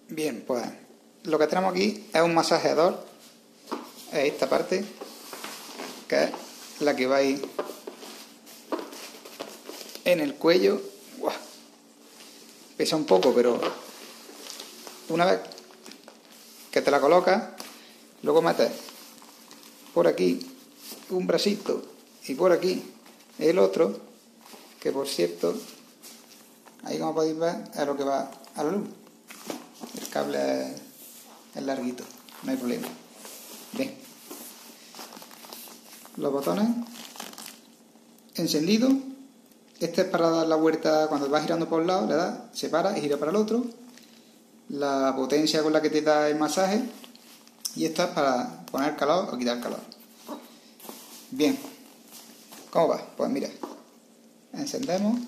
Bien, pues lo que tenemos aquí es un masajeador, es esta parte, que es la que va ahí en el cuello. ¡Guau! Pesa un poco, pero una vez que te la colocas, luego metes por aquí un bracito y por aquí el otro, que por cierto, ahí como podéis ver es lo que va a la luz. El cable es larguito, no hay problema. Bien, los botones encendidos. Este es para dar la vuelta cuando vas girando por un lado, le das, se para y gira para el otro. La potencia con la que te da el masaje. Y esta es para poner calor o quitar calor. Bien, ¿cómo va? Pues mira, encendemos.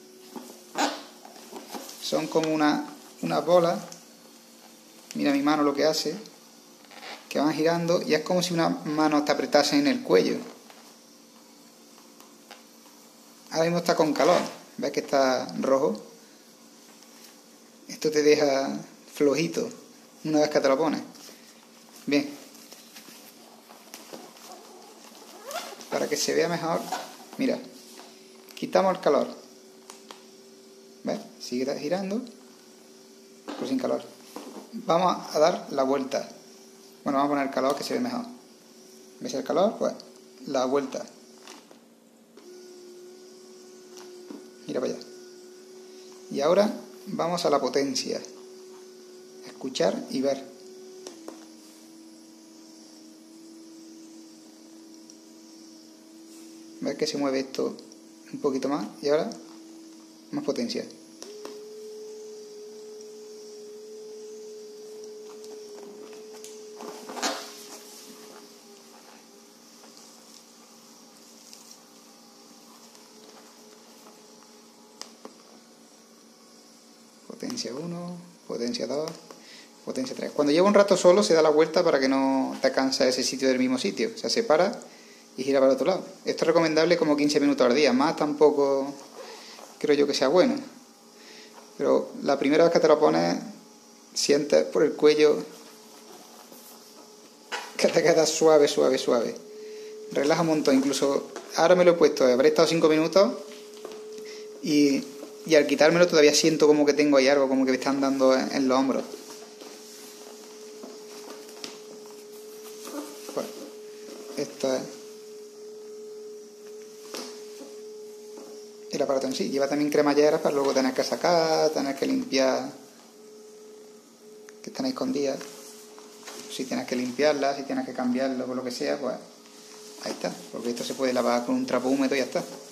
Son como unas bolas. Mira mi mano lo que hace, que van girando y es como si una mano te apretase en el cuello. Ahora mismo está con calor, ves que está rojo. Esto te deja flojito una vez que te lo pones. Bien, para que se vea mejor, mira, quitamos el calor. ¿Ves? Sigue girando, pero sin calor. Vamos a dar la vuelta. Bueno, vamos a poner el calor que se ve mejor. ¿Ves el calor? Pues la vuelta. Mira para allá. Y ahora vamos a la potencia. Escuchar y ver. ¿Ves que se mueve esto un poquito más? Y ahora más potencia. Potencia 1, potencia 2, potencia 3. Cuando lleva un rato solo se da la vuelta para que no te canse ese sitio del mismo sitio. O sea, se para y gira para el otro lado. Esto es recomendable como 15 minutos al día. Más tampoco creo yo que sea bueno. Pero la primera vez que te lo pones, sientes por el cuello que te queda suave, suave, suave. Relaja un montón. Incluso ahora me lo he puesto, habré estado 5 minutos y al quitármelo todavía siento como que tengo ahí algo, como que me están dando en los hombros. Pues, esto es el aparato en sí. Lleva también cremalleras para luego tener que sacar, tener que limpiar, que están escondidas. Si tienes que limpiarlas, si tienes que cambiarlo o lo que sea, pues ahí está. Porque esto se puede lavar con un trapo húmedo y ya está.